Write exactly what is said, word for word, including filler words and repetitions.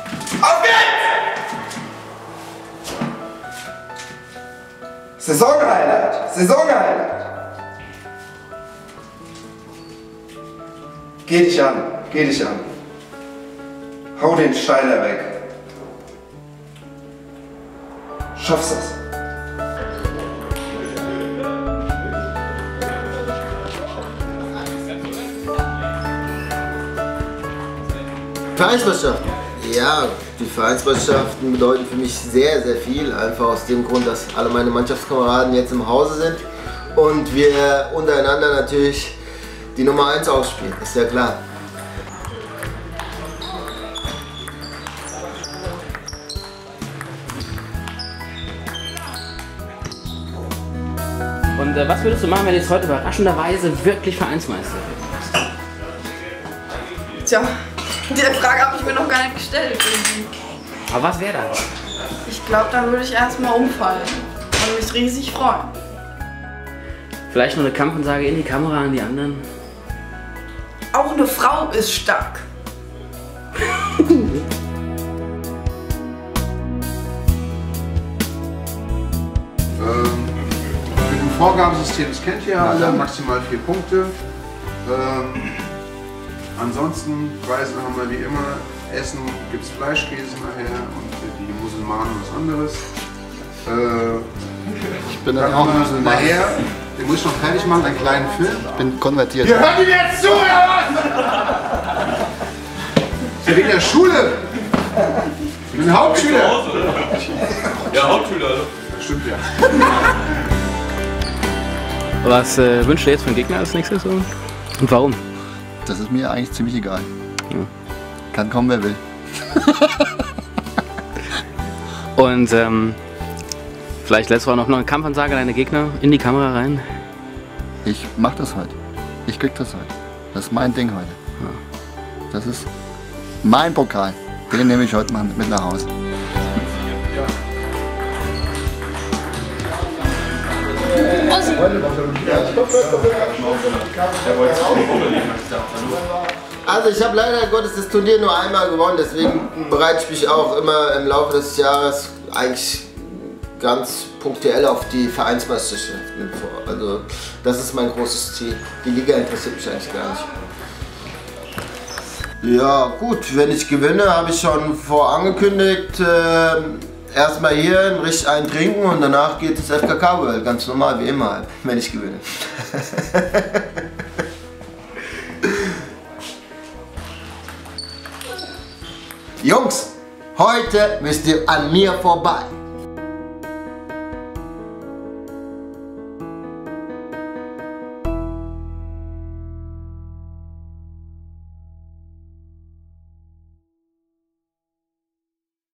Auf geht's! Saisonhighlight! Saisonhighlight! Geh dich an, geh dich an. Hau den Steiner weg. Schaffst das. Vereinsmannschaften. Ja, die Vereinsmannschaften bedeuten für mich sehr, sehr viel. Einfach aus dem Grund, dass alle meine Mannschaftskameraden jetzt im Hause sind und wir untereinander natürlich die Nummer eins ausspielen, ist ja klar. Und äh, was würdest du machen, wenn du jetzt heute überraschenderweise wirklich Vereinsmeister wirst? Tja, die Frage habe ich mir noch gar nicht gestellt. Aber was wäre das? Ich glaube, dann würde ich erstmal umfallen und mich riesig freuen. Vielleicht noch eine Kampfansage in die Kamera an die anderen? Auch eine Frau ist stark. ähm, mit dem Vorgabensystem, das kennt ihr ja alle, maximal vier Punkte. Ähm, ansonsten Preise haben wir wie immer. Essen gibt es Fleischkäse nachher und die Musulmanen was anderes. Äh, ich bin dann auch Musulman. Nachher, den muss ich noch fertig machen, einen kleinen Film. Ich bin konvertiert. Ihr hört ihm jetzt zu, oder was? Ich bin in der Schule. Ich bin Hauptschüler. Ja, Hauptschüler. Das stimmt ja. Was äh, wünschst du jetzt von Gegner als nächstes? Und warum? Das ist mir eigentlich ziemlich egal. Ja. Kann kommen, wer will. Und ähm, vielleicht lässt du auch noch eine Kampfansage deine Gegner in die Kamera rein? Ich mach das heute. Ich krieg das heute. Das ist mein Ding heute. Ja. Das ist mein Pokal. Den nehme ich heute mal mit nach Hause. Also ich habe leider Gottes das Turnier nur einmal gewonnen, deswegen bereite ich mich auch immer im Laufe des Jahres eigentlich ganz punktuell auf die Vereinsmeisterschaften vor. Also das ist mein großes Ziel. Die Liga interessiert mich eigentlich gar nicht. Ja gut, wenn ich gewinne, habe ich schon vorangekündigt, äh, erstmal hier richtig einen trinken und danach geht es F K K World, ganz normal wie immer, wenn ich gewinne. Jungs, heute müsst ihr an mir vorbei.